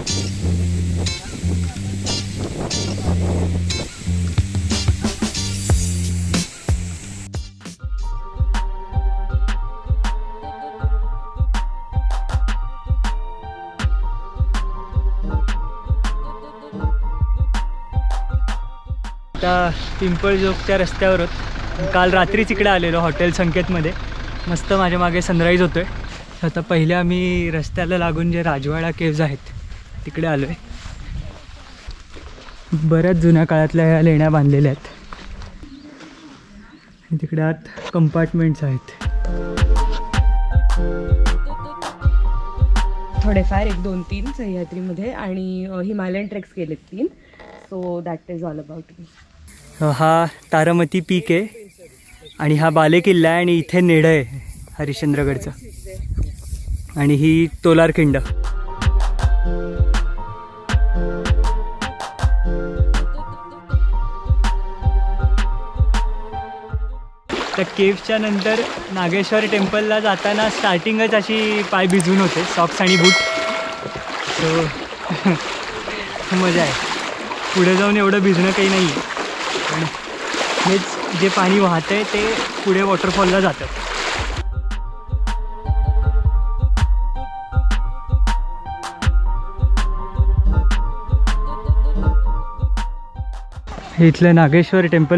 आता पिंपळजोगच्या रस्त्यावर होत. काल रात्रीच इकडे आलेलो हॉटेल संकेतमध्ये. मस्त माझ्या मागे सनराईज होतोय. आता पहिले आम्ही रस्त्याला लागून जे राजवाडा केव्ज आहेत तिकडे आलो आहे. बऱ्याच जुन्या काळातल्या ह्या लेण्या बांधलेल्या आहेत. तिकडे आत कंपार्टमेंट्स आहेत. थोडेफार 1-2-3 सह्याद्रीमध्ये आणि हिमालयन ट्रेक्स केलेत 3. So that is all about me. हा तारामती पीक आहे आणि हा बालेकिल्ला आहे आणि इथे नेडं आहे हरिश्चंद्रगडचं आणि ही तोलारखिंड. त्या केव्हच्या नंतर नागेश्वर टेम्पलला जाताना स्टार्टिंगच अशी पाय भिजून होते, सॉक्स आणि बूट. सो मजा आहे. पुढे जाऊन एवढं भिजणं काही नाही आहे. पण हेच जे पाणी वाहतं आहे ते पुढे वॉटरफॉलला जातं. हे इथलं नागेश्वर टेम्पल.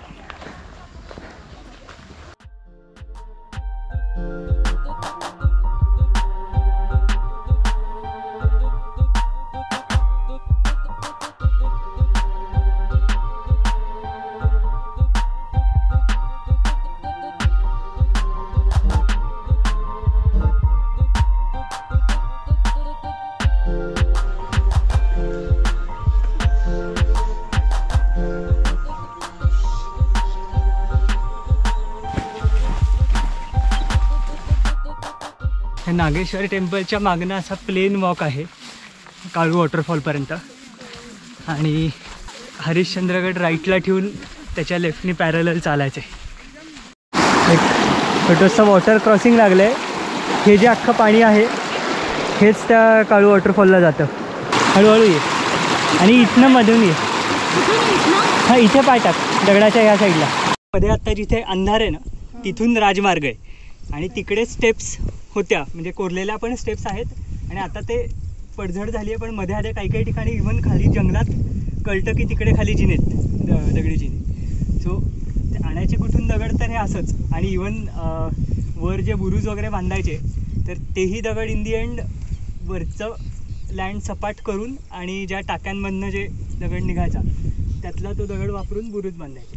नागेश्वर टेम्पलच्या मागणं असा प्लेन वॉक आहे काळू वॉटरफॉलपर्यंत आणि हरिश्चंद्रगड राईटला ठेवून त्याच्या लेफ्टनी पॅरलल चालायचे. एक छोटंसं वॉटर क्रॉसिंग लागलं आहे. हे जे अख्खं पाणी आहे हेच त्या काळू वॉटरफॉलला जातं. हळूहळू ये आणि इथनं मधून ये. हां इथे पाय टाक दगडाच्या ह्या साईडला. मध्ये आत्ता जिथे अंधार आहे ना तिथून राजमार्ग आहे आणि तिकडे स्टेप्स होत्या, म्हणजे कोरलेल्या पण स्टेप्स आहेत आणि आता ते पडझड झाली आहे. पण मध्ये आधी काही काही ठिकाणी इव्हन खाली जंगलात कळतं की तिकडे खाली जिने आहेत, दगडी जिने. सो ते आणायचे कुठून दगड तर हे असंच. आणि इव्हन वर जे बुरुज वगैरे बांधायचे तर तेही दगड इन दी एंड वरचं लँड सपाट करून आणि ज्या टाक्यांमधनं जे दगड निघायचा त्यातला तो दगड वापरून बुरुज बांधायचे.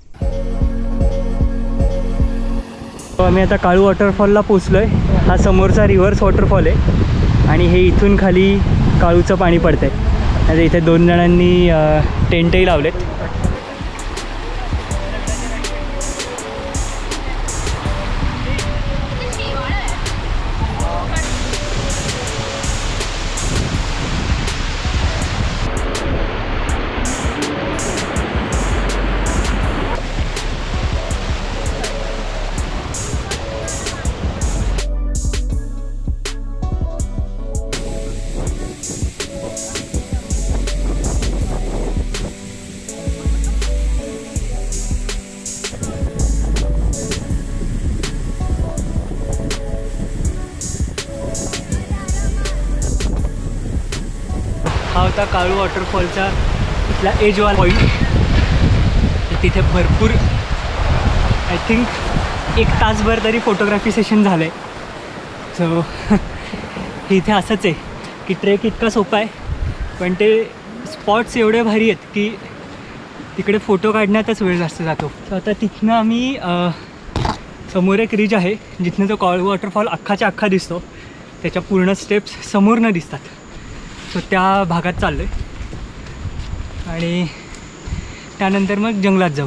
आम्ही आता काळू वॉटरफॉलला पोचलो आहे. हा समोरचा रिव्हर्स वॉटरफॉल आहे आणि हे इथून खाली काळूचं पाणी पडतं आहे. आता इथे 2 जणांनी टेंटही लावलेत. हा होता काळू वॉटरफॉलचा इथला एजवाल पॉईंट. तिथे भरपूर आय थिंक 1 तासभर तरी फोटोग्राफी सेशन झालं आहे. सो इथे असंच आहे की ट्रेक इतका सोपा आहे पण ते स्पॉट्स एवढे भारी आहेत की तिकडे फोटो काढण्यातच वेळ जास्त जातो. सो आता तिथनं आम्ही समोर एक रिज आहे जिथनं तो काळू वॉटरफॉल अख्खाच्या अख्खा दिसतो. त्याच्या पूर्ण स्टेप्स समोरनं दिसतात. सो त्या भागात चाललो आहे आणि त्यानंतर मग जंगलात जाऊ.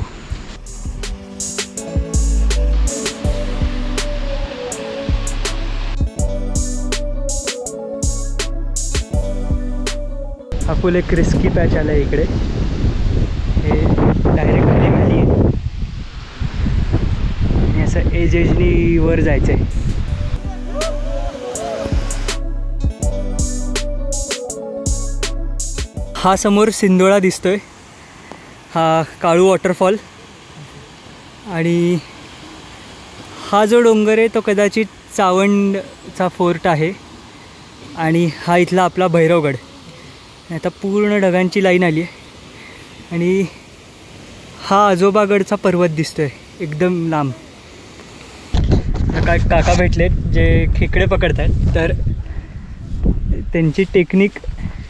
हा फुल एक रिस्की पॅच आला आहे इकडे. हे डायरेक्ट खाली आहे आणि असं एजनी वर जायचं आहे. हा समोर सिंधोळा दिसतोय, हा काळू वॉटरफॉल. आणि हा जो डोंगर आहे तो कदाचित चावंडचा फोर्ट आहे. आणि हा इथला आपला भैरवगड. आता पूर्ण ढगांची लाईन आली आहे. आणि हा आजोबागडचा पर्वत दिसतोय एकदम लांब. काका भेटलेत जे खेकडे पकडतात. तर त्यांची टेक्निक,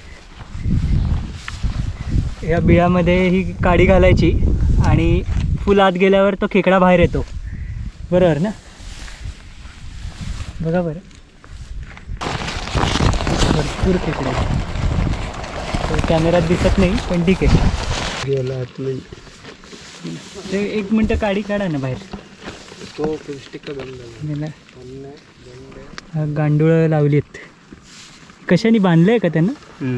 या बिळामध्ये ही काडी घालायची आणि फुल आत गेल्यावर तो खेकडा बाहेर येतो, बरोबर ना? बघा बरं, भरपूर खेकडे. कॅमेऱ्यात दिसत नाही पण ठीक आहे. ते 1 मिनटं काडी काढा ना बाहेर. गांडूळ लावली आहेत. कशाने बांधलं आहे का त्यांना?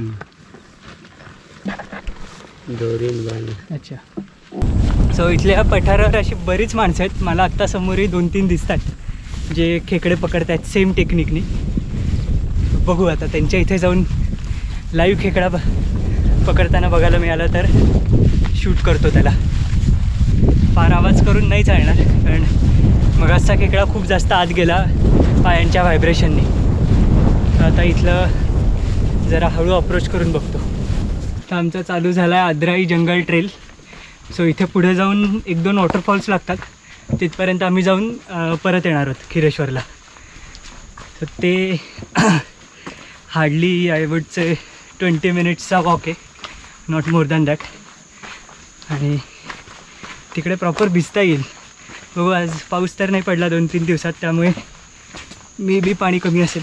अच्छा. सो इथल्या पठारावर अशी बरीच माणसं आहेत. मला आत्ता समोरही 2-3 दिसतात जे खेकडे पकडत आहेत सेम टेक्निकनी. बघू आता त्यांच्या इथे जाऊन लाईव्ह खेकडा पकडताना बघायला मिळालं तर शूट करतो त्याला. फार आवाज करून नाही चालणार कारण मगाचा खेकडा खूप जास्त आत गेला पायांच्या व्हायब्रेशननी. तर आता इथलं जरा हळू अप्रोच करून बघतो. तर आमचा चालू झाला आहे आद्राई जंगल ट्रेल. सो इथे पुढे जाऊन 1-2 वॉटरफॉल्स लागतात. तिथपर्यंत आम्ही जाऊन परत येणार आहोत खिरेश्वरला. तर ते हार्डली आय वुड से 20 मिनिट्सचा वॉक आहे, नॉट मोर दॅन दॅट. आणि तिकडे प्रॉपर भिजता येईल. बघू, आज पाऊस तर नाही पडला 2-3 दिवसात, त्यामुळे मे बी पाणी कमी असेल.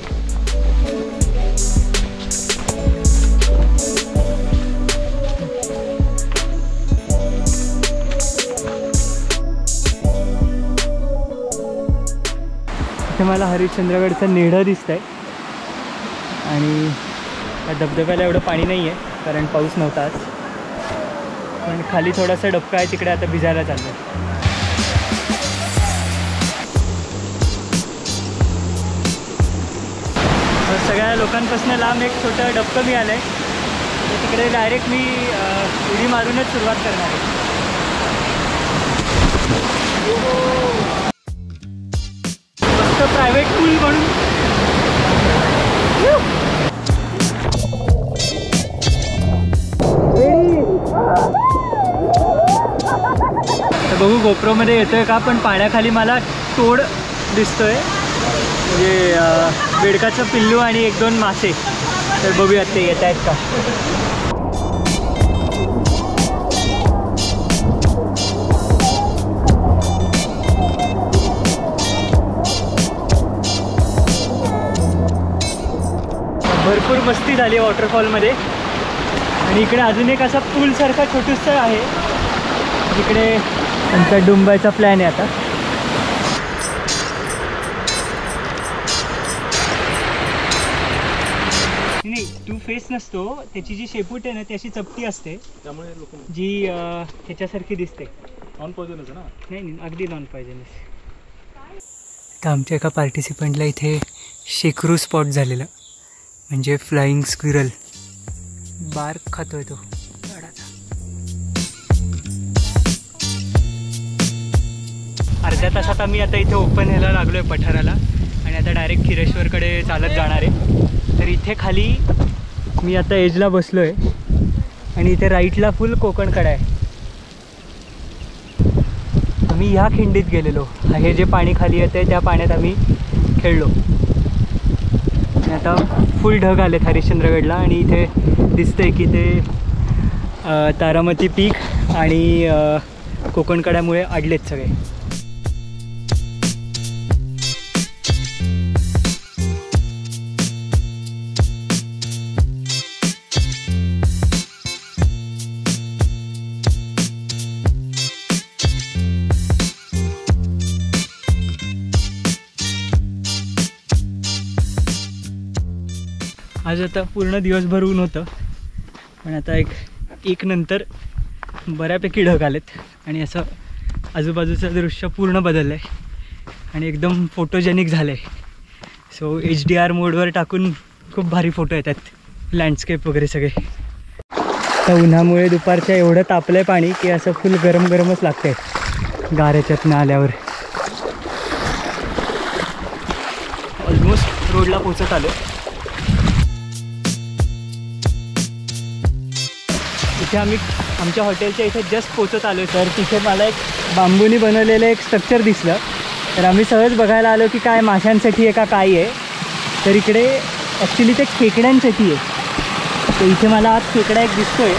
इथे मला हरिश्चंद्रगडचं नेढं दिसतंय. आणि या धबधब्याला एवढं पाणी नाही आहे कारण पाऊस नव्हता आज. पण खाली थोडासा डबका आहे, तिकडे आता भिजायला चाललं आहे. सगळ्या लोकांपासून लांब एक छोटं डबकं मी आलं आहे. तर तिकडे डायरेक्ट मी उडी मारूनच सुरुवात करणार आहे. फक्त प्रायव्हेट पूल म्हणून. तर बघू गोप्रोमध्ये येतोय का, पण पाण्याखाली मला तोड दिसतोय, म्हणजे बेडकाचं पिल्लू आणि 1-2 मासे. तर बघूयात ते येत आहेत का. भरपूर मस्ती झाली वॉटरफॉलमध्ये. आणि इकडे अजून एक असा पूलसारखा छोटूसं आहे जिकडे आमचा डुंबायचा प्लॅन आहे आता. नाही, 2 फेस नसतो, त्याची जी शेपूट आहे ना ती अशी चपटी असते, त्यामुळे जी ह्याच्यासारखी दिसते. नॉन पॉयझनस ना? नाही, अगदी नॉन पॉयझनस. तर आमच्या एका पार्टिसिपंटला इथे शेकरू स्पॉट झालेला, म्हणजे फ्लाइंग स्क्विरल. बार्क खातोय तो झाडाचा. अर्ध्या तासात आम्ही आता इथे ओपन ह्याला लागलो आहे पठाराला. आणि आता डायरेक्ट खिरेश्वरकडे चालत जाणार आहे. तर इथे खाली मी आता एजला बसलो आहे आणि इथे राईटला फुल कोकणकडा आहे. आम्ही ह्या खिंडीत गेलेलो. हे जे पाणी खाली येतं त्या पाण्यात आम्ही खेळलो. आता फुल ढग आलेत हरिश्चंद्रगडला. आणि इथे दिसतंय की ते तारामती पीक आणि कोकणकड्यामुळे अडलेत सगळे. आज आता पूर्ण दिवसभर ऊन होतं, पण आता एक नंतर बऱ्यापैकी ढग आलेत आणि असं आजूबाजूचं दृश्य पूर्ण बदललं आहे आणि एकदम फोटोजेनिक झालं आहे. सो HDR मोडवर टाकून खूप भारी फोटो येतात, लँडस्केप वगैरे सगळे. तर उन्हामुळे दुपारच्या एवढं तापलंय पाणी की असं फुल गरम गरमच लागतंय गाऱ्याच्यातनं आल्यावर. ऑलमोस्ट रोडला पोचत आलो. इथे आम्ही आमच्या हॉटेलच्या इथे जस्ट पोचत आलो. तर तिथे मला एक बांबूनी बनवलेलं एक स्ट्रक्चर दिसलं. तर आम्ही सहज बघायला आलो की काय माशांसाठी आहे का काय आहे. तर इकडे ॲक्च्युली ते खेकड्यांसाठी आहे. तर इथे मला आज खेकडा एक दिसतोय.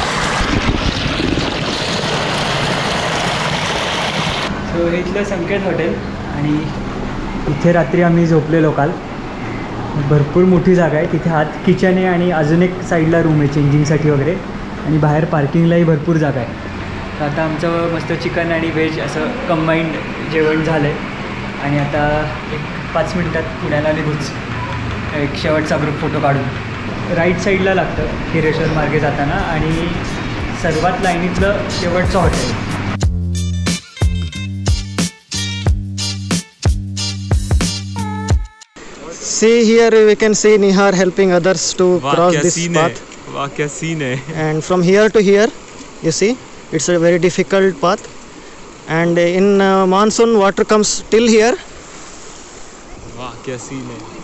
सो हे इथलं संकेत हॉटेल आणि इथे रात्री आम्ही झोपलेलो काल. भरपूर मोठी जागा आहे. तिथे आत किचन आहे आणि अजून एक साईडला रूम आहे चेंजिंगसाठी वगैरे आणि बाहेर पार्किंगलाही भरपूर जागा आहे. तर आता आमचं मस्त चिकन आणि व्हेज असं कंबाईंड जेवण झालं आहे आणि आता एक 5 मिनटात पुण्याला निघूच. एक शेवटचा ग्रुप फोटो काढून राईट साईडला लागतं हिरेश्वर मार्गे जाताना आणि सर्वात लाईनीतलं शेवटचं hotel. See here we can see Nihar helping others to cross this path. वाह क्या सीन है. And from here to here you see it's a very difficult path and in monsoon water comes till here. वाह क्या scene है.